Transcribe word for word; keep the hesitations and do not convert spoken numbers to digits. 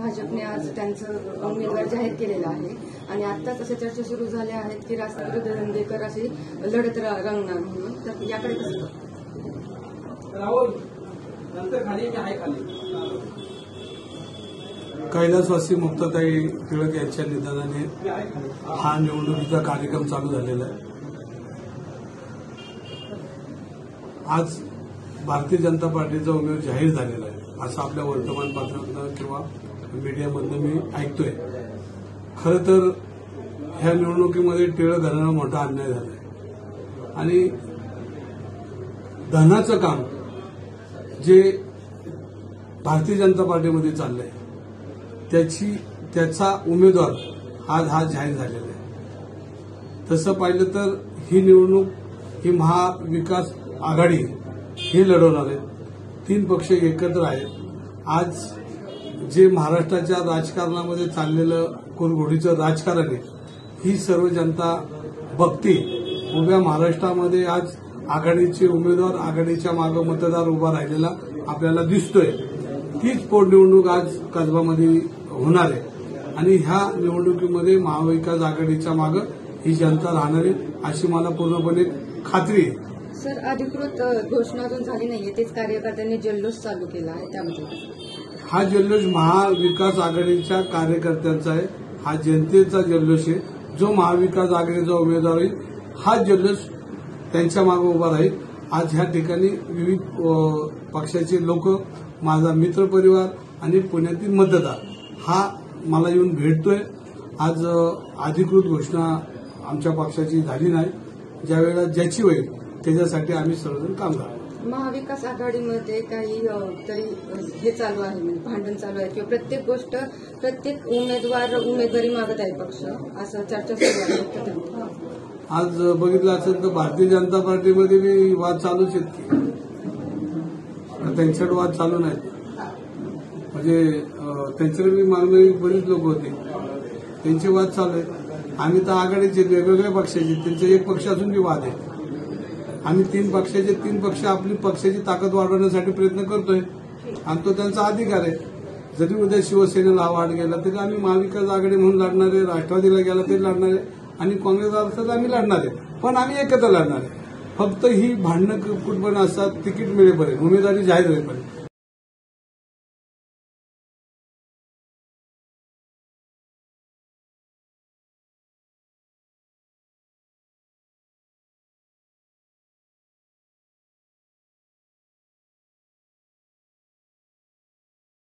भाजपने आज त्यांचं उमेदवार जाहीर केलेला आहे आणि आताच अशा चर्चा सुरू झाल्या आहेत की राष्ट्रविरुद्ध धंदेकर अशी लढत रंगणार म्हणून. तर याकडे कसं कैलासवासी मुक्ताताई टिळक यांच्या निधनाने हा निवडणुकीचा कार्यक्रम चालू झालेला आहे. आज भारतीय जनता पार्टीचा उमेदवार जाहीर झालेला आहे असं आपल्या वर्तमानपत्रातनं किंवा मीडियामधनं मी ऐकतोय. खरं तर ह्या निवडणुकीमध्ये टिळक घराण्याला मोठा अन्याय झाला आहे आणि धनाचं काम जे भारतीय जनता पार्टीमध्ये चाललंय त्याची त्याचा उमेदवार आज हा जाहीर झालेला आहे. तसं पाहिलं तर ही निवडणूक ही महाविकास आघाडी हे लढवणार आहे. तीन पक्ष एकत्र आहेत. आज जे महाराष्ट्राच्या राजकारणामध्ये चाललेलं कुरघोडीचं राजकारण आहे ही सर्व जनता बघते. उभ्या महाराष्ट्रामध्ये आज आघाडीचे उमेदवार आघाडीच्या मागे मतदार उभा राहिलेला आपल्याला दिसतोय. तीच पोटनिवडणूक आज कसबामध्ये होणार आहे आणि ह्या निवडणुकीमध्ये महाविकास आघाडीच्या मागे ही जनता राहणार आहे अशी मला पूर्णपणे खात्री आहे. सर, अधिकृत घोषणा अजून झाली नाहीये, तेच कार्यकर्त्यांनी जल्लोष चालू केला आहे. त्यामध्ये हा जल्लोष महाविकास आघाडीच्या कार्यकर्त्यांचा आहे. हा जनतेचा जल्लोष आहे. जो महाविकास आघाडीचा उमेदवार आहे हा जल्लोष त्यांच्या मागे उभा राहील. आज ह्या ठिकाणी विविध पक्षाचे लोक, माझा मित्रपरिवार आणि पुण्यातील मतदार हा मला येऊन भेटतोय. आज अधिकृत घोषणा आमच्या पक्षाची झाली नाही. ज्यावेळेला ज्याची होईल त्याच्यासाठी आम्ही सर्वजण काम करतो. महाविकास आघाडीमध्ये काही तरी हे चालू आहे, म्हणजे भांडण चालू आहे किंवा प्रत्येक गोष्ट प्रत्येक उमेदवार उमेदवारी मागत आहे पक्ष, असं चर्चा सुरू आहे. आज बघितलं असेल तर भारतीय जनता पार्टीमध्ये बी वाद चालूच आहेत की त्यांच्याकडे वाद चालू नाहीत. म्हणजे त्यांच्याकडे बी मानवी बरीच लोक होते, त्यांचे वाद चालू आहेत. आम्ही तर आघाडीचे वेगवेगळ्या पक्षाचे, त्यांचे एक पक्ष असून बी वाद आहे. आम्ही तीन पक्षाचे तीन पक्ष आपली पक्षाची ताकद वाढवण्यासाठी प्रयत्न करतोय आणि तो त्यांचा अधिकार आहे. जरी उद्या शिवसेनेला वाढ गेला तरी आम्ही महाविकास आघाडी म्हणून लढणार आहे, राष्ट्रवादीला गेला तरी लढणार आहे आणि काँग्रेस अर्थात आम्ही लढणार आहे. पण आम्ही एकत्र लढणार आहे. फक्त ही भांडणं कुठपर्यंत असतात तिकीट मिळेपर्यंत, उमेदवारी जाहीर होईपर्यंत.